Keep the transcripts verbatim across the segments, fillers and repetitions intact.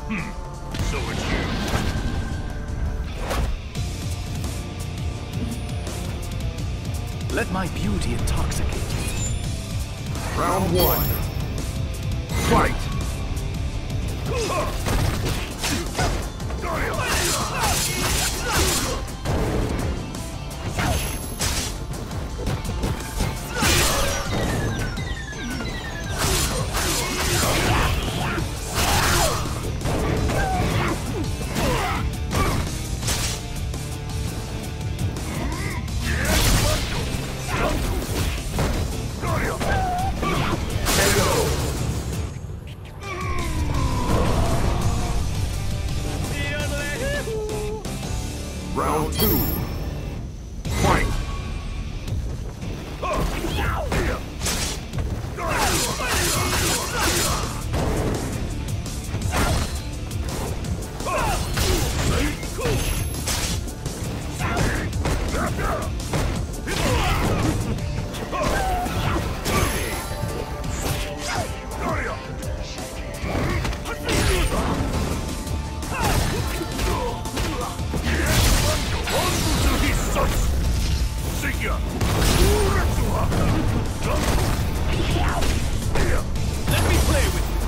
So it's you. Let my beauty intoxicate you. Round one. Fight! Round two. Fight! Let me play with you.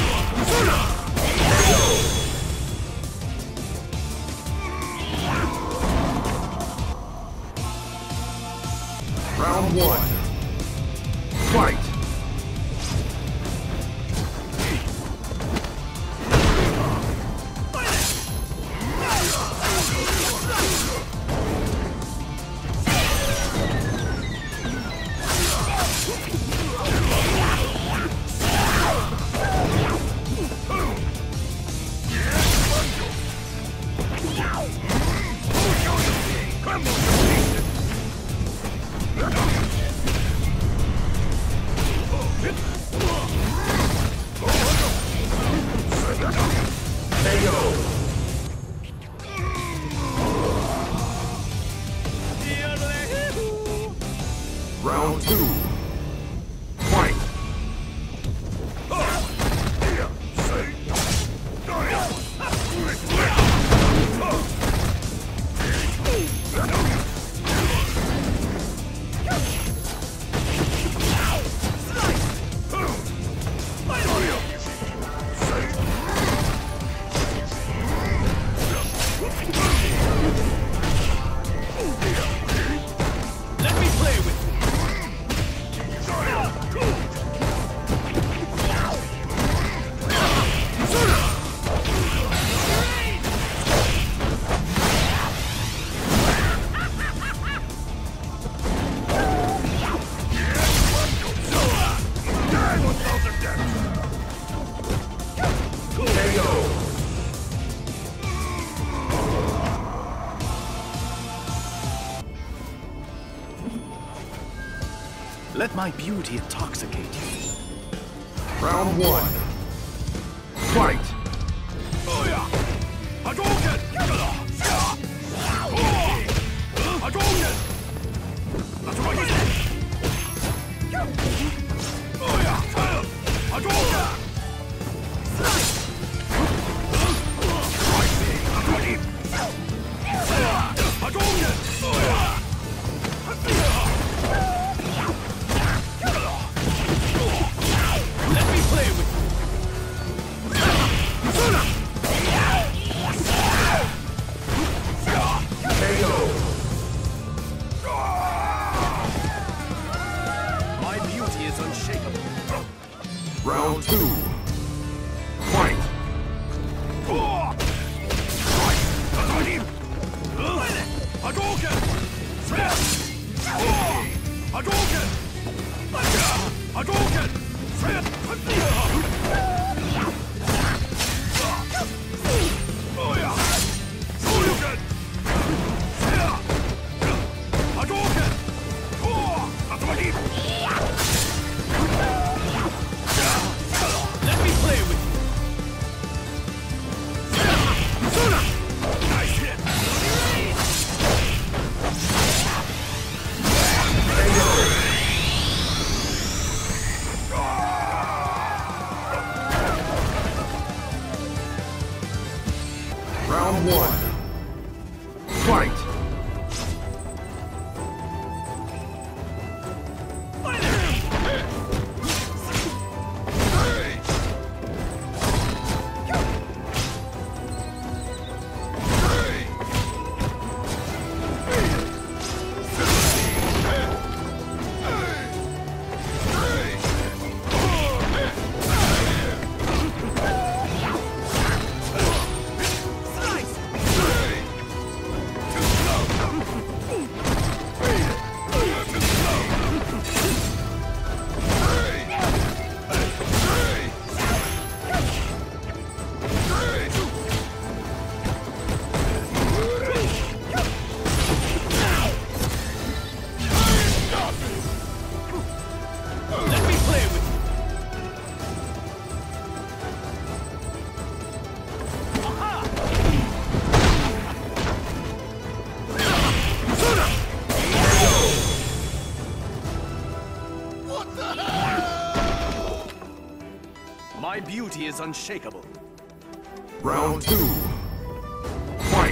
Round one. Fight! Round two. Fight! Let me play with you. Let my beauty intoxicate you. Round one. Fight! Hadouken! Hadouken! That's what I get! Oh yeah! Hadouken! Hadouken! Oh yeah! Let me play with you. My beauty is unshakable. Round two. Fight! Hadouken! Hadouken! Hadouken! Oh yeah! Hadouken! Hadouken! Oh, that's what I need! Let me play with you! Nice hit! Round one. Fight! My beauty is unshakable. Round two. Fight!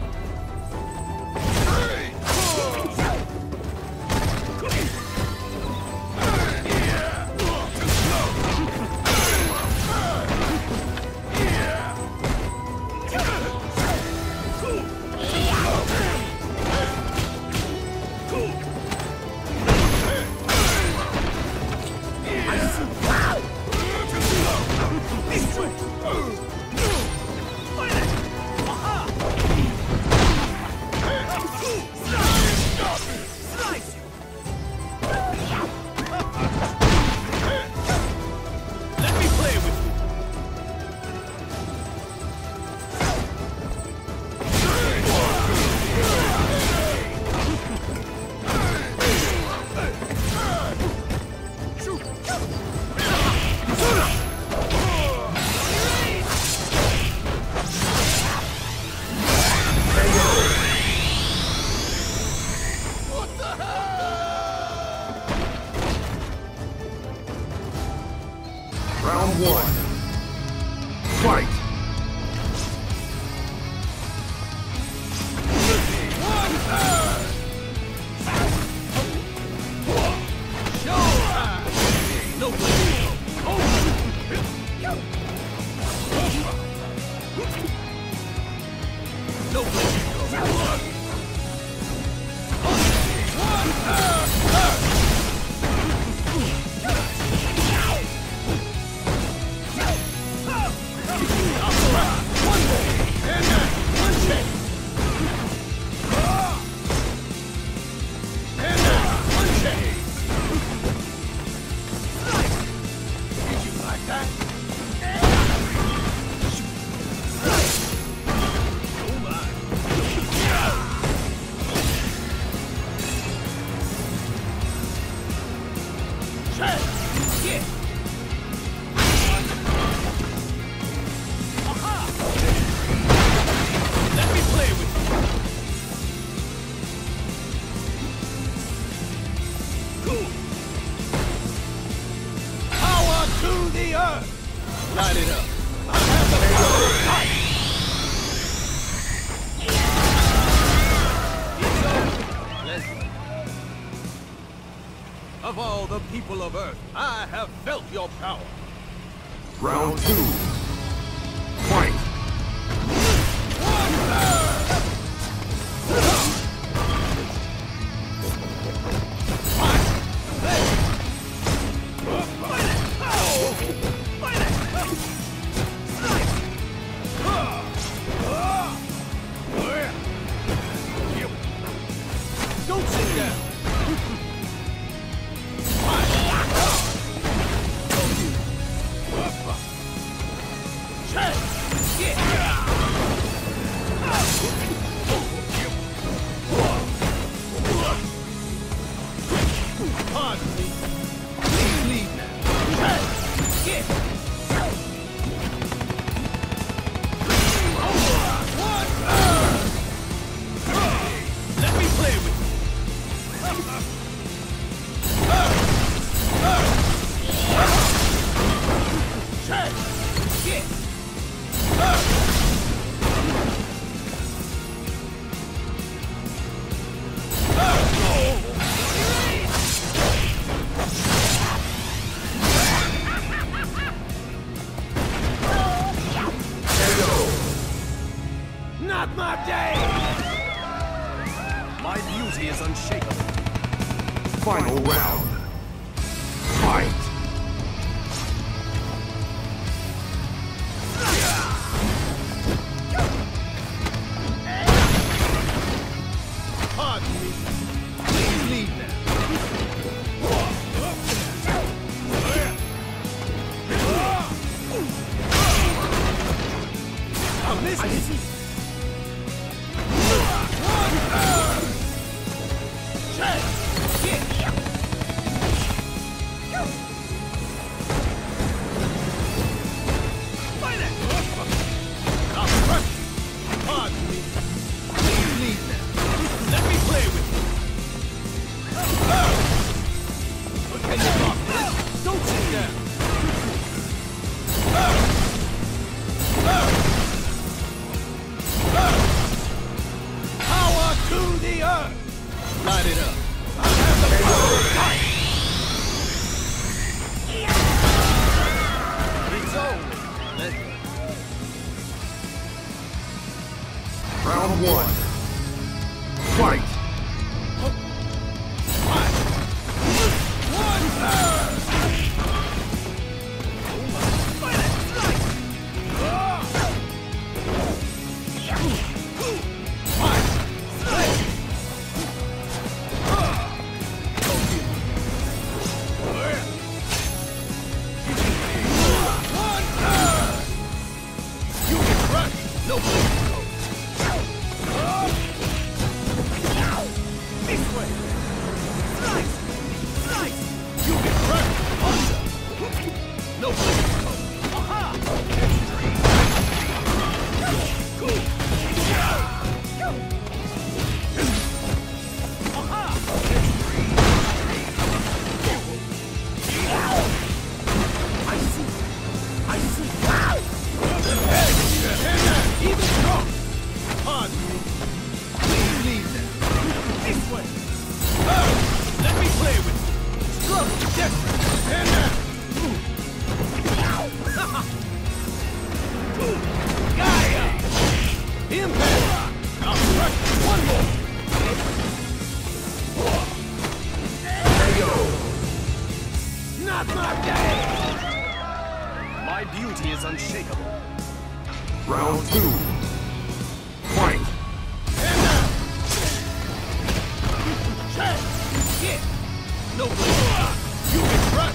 Round one. Fight! Light it up. Of all the people of Earth, I have felt your power. Round two. Fight! Don't sit down. Not my day! My beauty is unshakable. Final round. Fight! Pardon me. Please leave now. I missed it. Light it up. I have the power. It's over. Let's Round one. Fight! My beauty is unshakable. Round two. Fight! Yeah. No way. You can run.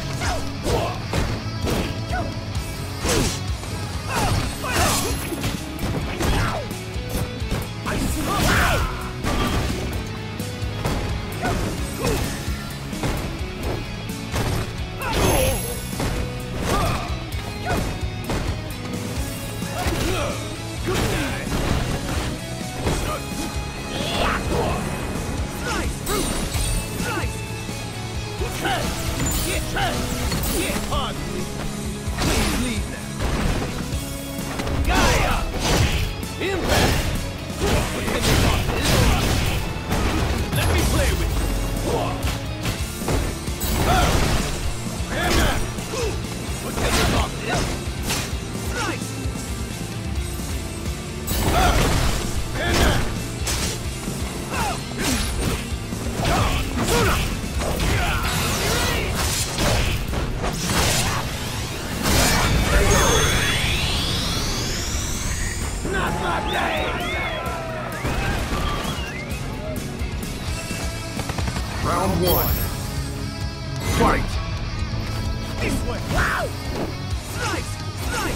Round one. Fight! This way! Wow! Slice! Slice!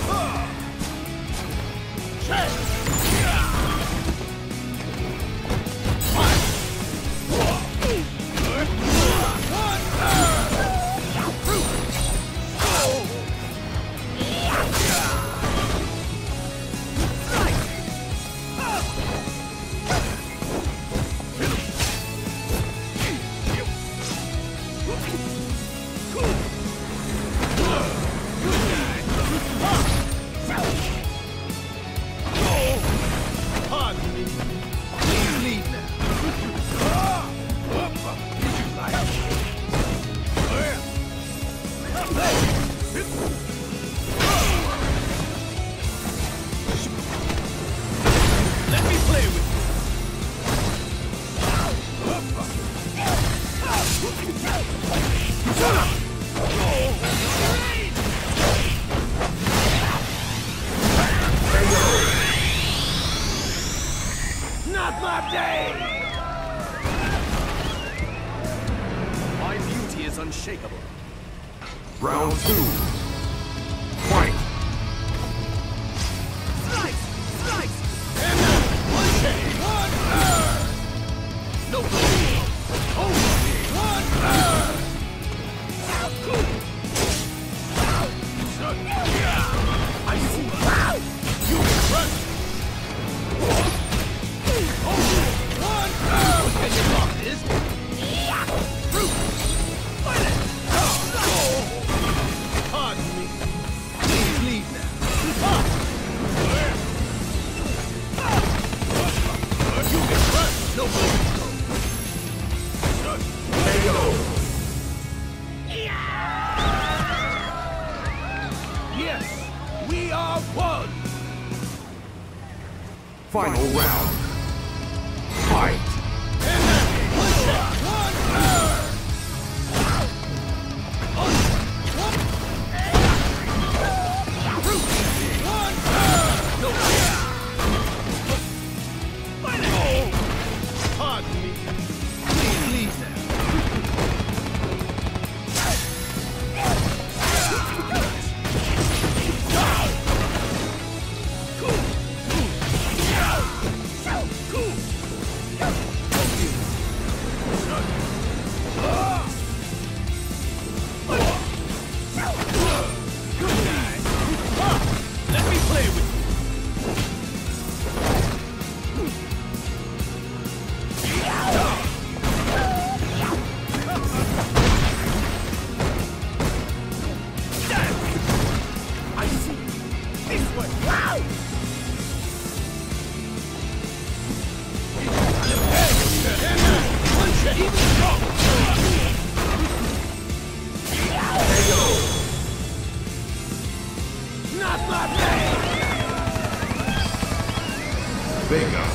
Check! Let me Not my day! My beauty is unshakable. Round two. Fight! Slice! Slice! And now, one day, one earth! No blame! Only one earth! I see! You crush! Only one earth! What kind of talk is? Fruit! Fight it! Pardon me. Please leave now. You get crushed. No place to go. K O. Yes, we are one. Final round. Fight! And now, one shot, one earth. One earth. No. Fight it. Pardon me. Please leave now. Let me play with you. I see. This way. Wow! One shot, even stronger. K O. Not my day! Bingo.